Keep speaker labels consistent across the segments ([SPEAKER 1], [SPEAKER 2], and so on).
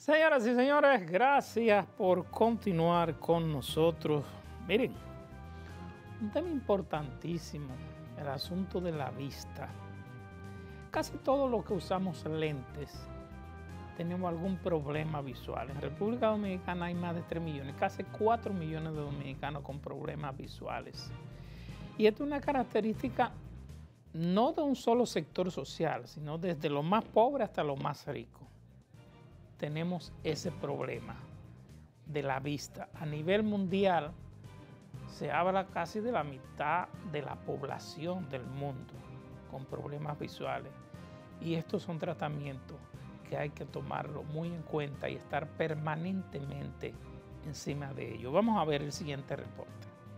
[SPEAKER 1] Señoras y señores, gracias por continuar con nosotros. Miren, un tema importantísimo, el asunto de la vista. Casi todos los que usamos lentes tenemos algún problema visual. En República Dominicana hay más de 3 millones, casi 4 millones de dominicanos con problemas visuales. Y esto es una característica no de un solo sector social, sino desde lo más pobre hasta lo más rico. Tenemos ese problema de la vista. A nivel mundial se habla casi de la mitad de la población del mundo con problemas visuales. Y estos son tratamientos que hay que tomarlo muy en cuenta y estar permanentemente encima de ello. Vamos a ver el siguiente reporte.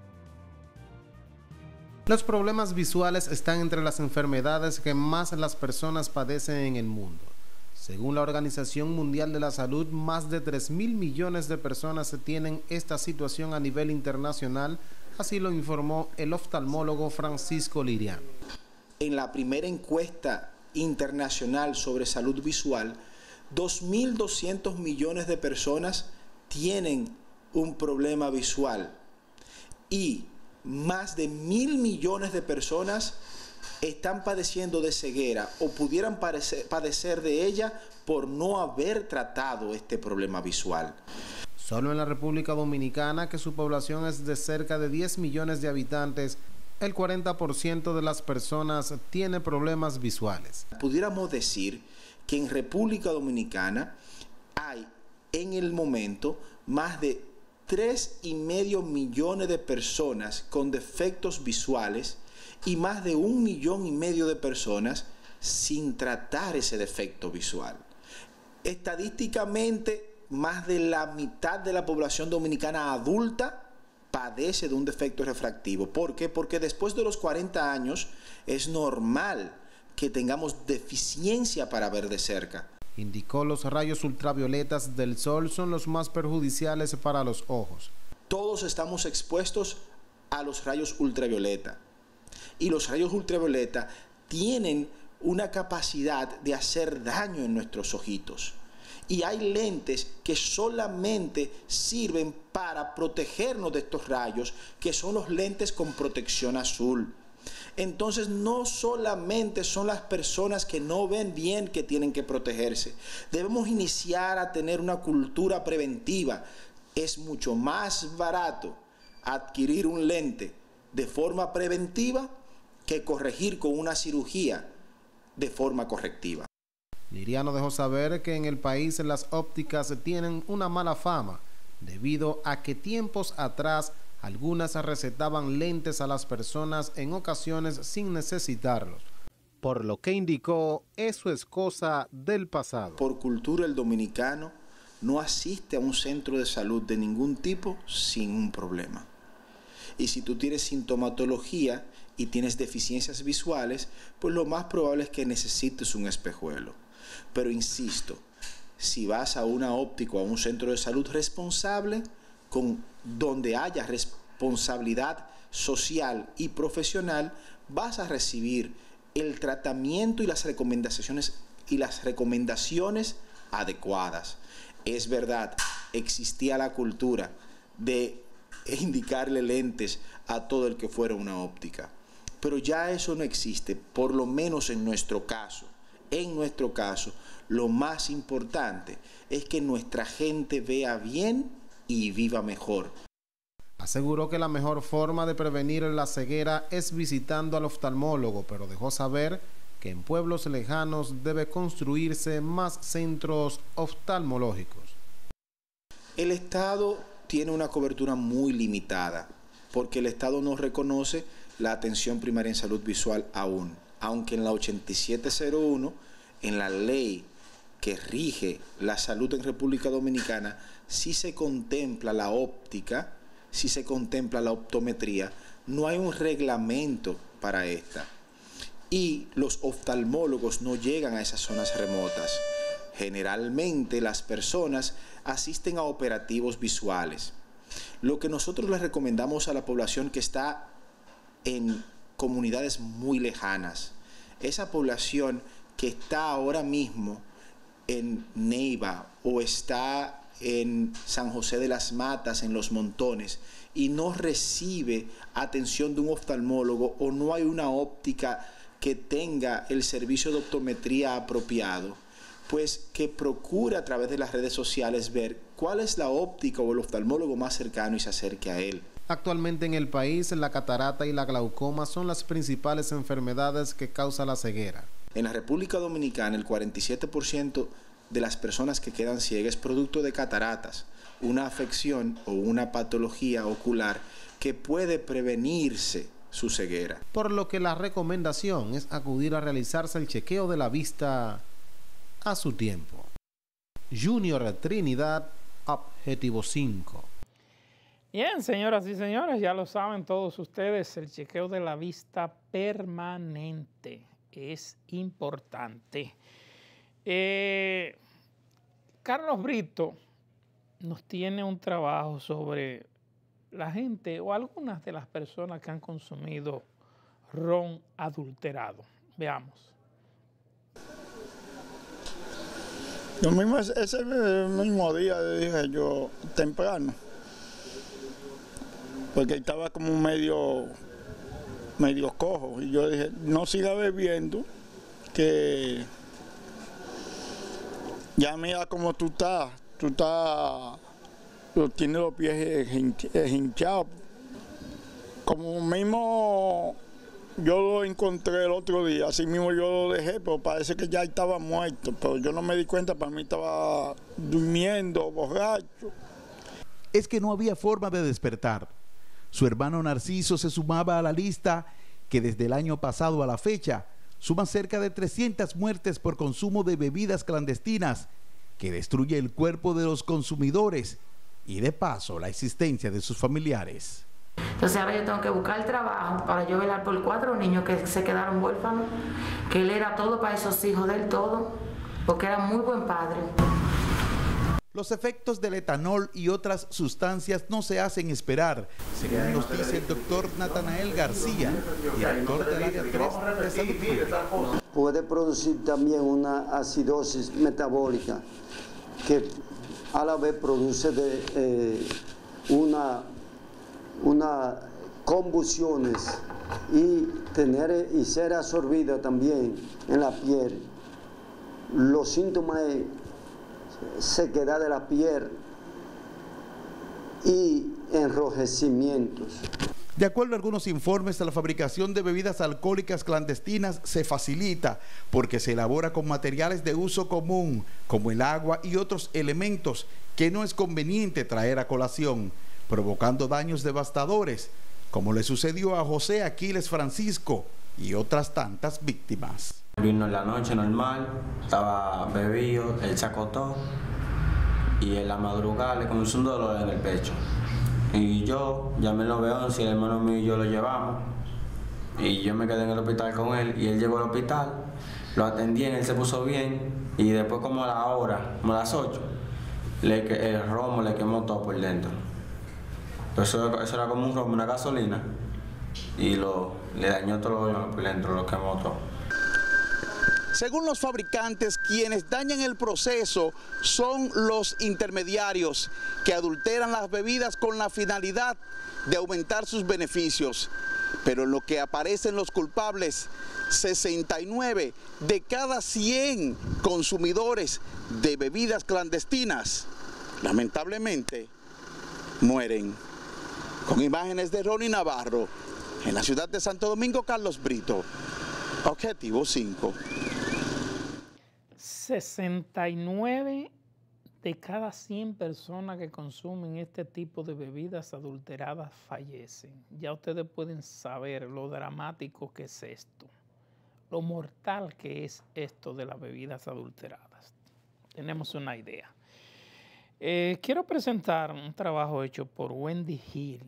[SPEAKER 2] Los problemas visuales están entre las enfermedades que más las personas padecen en el mundo. Según la Organización Mundial de la Salud, más de 3.000 millones de personas tienen esta situación a nivel internacional, así lo informó el oftalmólogo Francisco Liriano.
[SPEAKER 3] En la primera encuesta internacional sobre salud visual, 2.200 millones de personas tienen un problema visual y más de 1.000 millones de personas están padeciendo de ceguera o pudieran padecer de ella por no haber tratado este problema visual.
[SPEAKER 2] Solo en la República Dominicana, que su población es de cerca de 10 millones de habitantes, el 40% de las personas tiene problemas visuales.
[SPEAKER 3] Pudiéramos decir que en República Dominicana hay en el momento más de 3,5 millones de personas con defectos visuales y más de 1,5 millones de personas sin tratar ese defecto visual. Estadísticamente, más de la mitad de la población dominicana adulta padece de un defecto refractivo. ¿Por qué? Porque después de los 40 años es normal que tengamos deficiencia para ver de cerca.
[SPEAKER 2] Indicó, los rayos ultravioletas del sol son los más perjudiciales para los ojos.
[SPEAKER 3] Todos estamos expuestos a los rayos ultravioleta. Y los rayos ultravioleta tienen una capacidad de hacer daño en nuestros ojitos. Y hay lentes que solamente sirven para protegernos de estos rayos, que son los lentes con protección azul. Entonces, no solamente son las personas que no ven bien que tienen que protegerse. Debemos iniciar a tener una cultura preventiva. Es mucho más barato adquirir un lente de forma preventiva que corregir con una cirugía de forma correctiva.
[SPEAKER 2] Liriano dejó saber que en el país las ópticas tienen una mala fama, debido a que tiempos atrás algunas recetaban lentes a las personas en ocasiones sin necesitarlos, por lo que indicó eso es cosa del pasado.
[SPEAKER 3] Por cultura, el dominicano no asiste a un centro de salud de ningún tipo sin un problema. Y si tú tienes sintomatología y tienes deficiencias visuales, pues lo más probable es que necesites un espejuelo. Pero insisto, si vas a una óptica o a un centro de salud responsable, donde haya responsabilidad social y profesional, vas a recibir el tratamiento y las recomendaciones adecuadas. Es verdad, existía la cultura de indicarle lentes a todo el que fuera a una óptica, pero ya eso no existe, por lo menos en nuestro caso. En nuestro caso, lo más importante es que nuestra gente vea bien y viva mejor.
[SPEAKER 2] Aseguró que la mejor forma de prevenir la ceguera es visitando al oftalmólogo, pero dejó saber que en pueblos lejanos debe construirse más centros oftalmológicos.
[SPEAKER 3] El Estado tiene una cobertura muy limitada, porque el Estado no reconoce la atención primaria en salud visual aún, aunque en la 8701, en la ley que rige la salud en República Dominicana, sí se contempla la óptica, sí se contempla la optometría, no hay un reglamento para esta. Y los oftalmólogos no llegan a esas zonas remotas. Generalmente las personas asisten a operativos visuales. Lo que nosotros les recomendamos a la población que está en comunidades muy lejanas, esa población que está ahora mismo en Neiva o está en San José de las Matas, en Los Montones, y no recibe atención de un oftalmólogo o no hay una óptica que tenga el servicio de optometría apropiado, pues que procure a través de las redes sociales ver cuál es la óptica o el oftalmólogo más cercano y se acerque a él.
[SPEAKER 2] Actualmente en el país, la catarata y la glaucoma son las principales enfermedades que causan la ceguera.
[SPEAKER 3] En la República Dominicana, el 47% de las personas que quedan ciegas es producto de cataratas, una afección o una patología ocular que puede prevenirse su ceguera.
[SPEAKER 2] Por lo que la recomendación es acudir a realizarse el chequeo de la vista a su tiempo. Junior Trinidad, Objetivo 5.
[SPEAKER 1] Bien, señoras y señores, ya lo saben todos ustedes, el chequeo de la vista permanente es importante. Carlos Brito nos tiene un trabajo sobre la gente o algunas de las personas que han consumido ron adulterado. Veamos.
[SPEAKER 4] Yo mismo, ese mismo día dije yo temprano, porque estaba como medio cojo, y yo dije, no siga bebiendo, que ya mira cómo tú estás, tienes los pies hinchados. Como mismo yo lo encontré el otro día, así mismo yo lo dejé, pero parece que ya estaba muerto, pero yo no me di cuenta, para mí estaba durmiendo, borracho.
[SPEAKER 5] Es que no había forma de despertar. Su hermano Narciso se sumaba a la lista que desde el año pasado a la fecha suma cerca de 300 muertes por consumo de bebidas clandestinas que destruye el cuerpo de los consumidores y de paso la existencia de sus familiares.
[SPEAKER 6] Entonces ahora yo tengo que buscar trabajo para yo velar por 4 niños que se quedaron huérfanos, que él era todo para esos hijos de él, todo, porque era muy buen padre.
[SPEAKER 5] Los efectos del etanol y otras sustancias no se hacen esperar, según nos dice el doctor Natanael García, director del área 3 de Salud Pública.
[SPEAKER 7] Puede producir también una acidosis metabólica que a la vez produce una convulsiones y ser absorbida también en la piel. Los síntomas es sequedad de la piel y enrojecimientos.
[SPEAKER 5] De acuerdo a algunos informes, la fabricación de bebidas alcohólicas clandestinas se facilita porque se elabora con materiales de uso común, como el agua y otros elementos que no es conveniente traer a colación, provocando daños devastadores, como le sucedió a José Aquiles Francisco y otras tantas víctimas.
[SPEAKER 8] Vino en la noche normal, estaba bebido, él se acostó y en la madrugada le comenzó un dolor en el pecho. Y yo llamé al 911 y el hermano mío y yo lo llevamos. Y yo me quedé en el hospital con él y él llegó al hospital, lo atendí, él se puso bien y después como a la hora, como a las 8, el romo le quemó todo por dentro. Eso era como un romo, una gasolina y le dañó todo por dentro, lo quemó todo.
[SPEAKER 9] Según los fabricantes, quienes dañan el proceso son los intermediarios que adulteran las bebidas con la finalidad de aumentar sus beneficios. Pero en lo que aparecen los culpables, 69 de cada 100 consumidores de bebidas clandestinas, lamentablemente, mueren. Con imágenes de Ronnie Navarro, en la ciudad de Santo Domingo, Carlos Brito, Objetivo 5.
[SPEAKER 1] 69 de cada 100 personas que consumen este tipo de bebidas adulteradas fallecen. Ya ustedes pueden saber lo dramático que es esto, lo mortal que es esto de las bebidas adulteradas. Tenemos una idea. Quiero presentar un trabajo hecho por Wendy Hill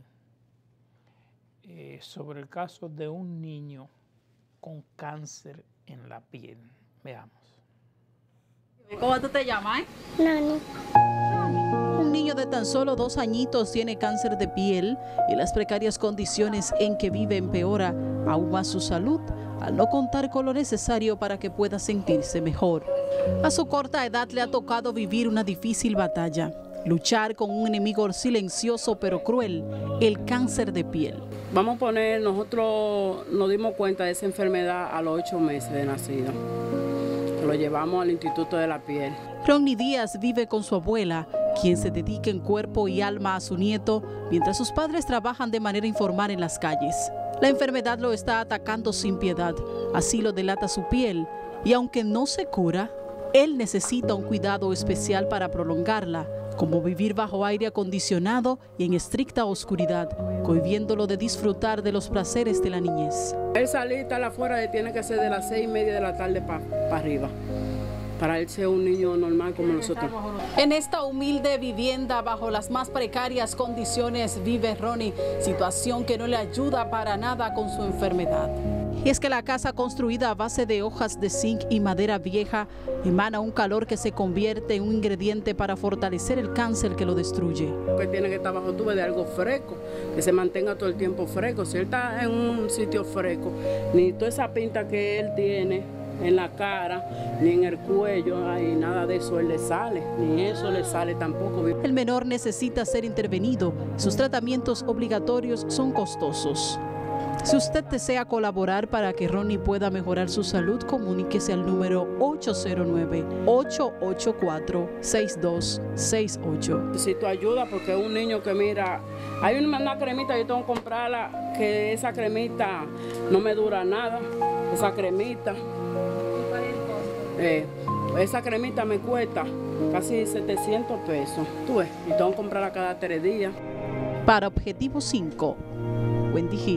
[SPEAKER 1] sobre el caso de un niño con cáncer en la piel. Veamos.
[SPEAKER 10] ¿Cómo tú te llamas?
[SPEAKER 11] Nani.
[SPEAKER 10] Un niño de tan solo 2 añitos tiene cáncer de piel y las precarias condiciones en que vive empeora aún más su salud, al no contar con lo necesario para que pueda sentirse mejor. A su corta edad le ha tocado vivir una difícil batalla, luchar con un enemigo silencioso pero cruel, el cáncer de piel.
[SPEAKER 11] Vamos a poner, nosotros nos dimos cuenta de esa enfermedad a los 8 meses de nacido. Lo llevamos al Instituto de la Piel.
[SPEAKER 10] Ronnie Díaz vive con su abuela, quien se dedica en cuerpo y alma a su nieto, mientras sus padres trabajan de manera informal en las calles. La enfermedad lo está atacando sin piedad, así lo delata su piel, y aunque no se cura, él necesita un cuidado especial para prolongarla, como vivir bajo aire acondicionado y en estricta oscuridad, cohibiéndolo de disfrutar de los placeres de la niñez.
[SPEAKER 11] Él salir tal afuera tiene que ser de las 6:30 de la tarde para arriba, para él ser un niño normal como nosotros.
[SPEAKER 10] En esta humilde vivienda, bajo las más precarias condiciones, vive Ronnie, situación que no le ayuda para nada con su enfermedad. Y es que la casa, construida a base de hojas de zinc y madera vieja, emana un calor que se convierte en un ingrediente para fortalecer el cáncer que lo destruye.
[SPEAKER 11] Que tiene que estar bajo tubo de algo fresco, que se mantenga todo el tiempo fresco. Si él está en un sitio fresco, ni toda esa pinta que él tiene en la cara, ni en el cuello, ay, nada de eso él le sale, ni eso le sale tampoco.
[SPEAKER 10] El menor necesita ser intervenido. Sus tratamientos obligatorios son costosos. Si usted desea colaborar para que Ronnie pueda mejorar su salud, comuníquese al número 809-884-6268.
[SPEAKER 11] Necesito ayuda porque es un niño que, mira, hay una cremita, yo tengo que comprarla, que esa cremita no me dura nada, esa cremita. Esa cremita me cuesta casi 700 pesos, tú ves, y tengo que comprarla cada 3 días.
[SPEAKER 10] Para Objetivo 5, Wendy Gil.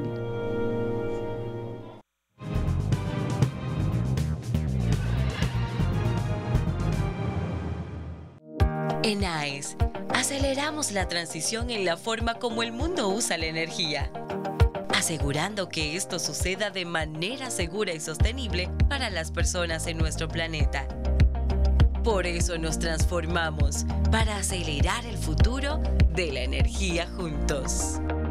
[SPEAKER 12] En AES, aceleramos la transición en la forma como el mundo usa la energía, asegurando que esto suceda de manera segura y sostenible para las personas en nuestro planeta. Por eso nos transformamos, para acelerar el futuro de la energía juntos.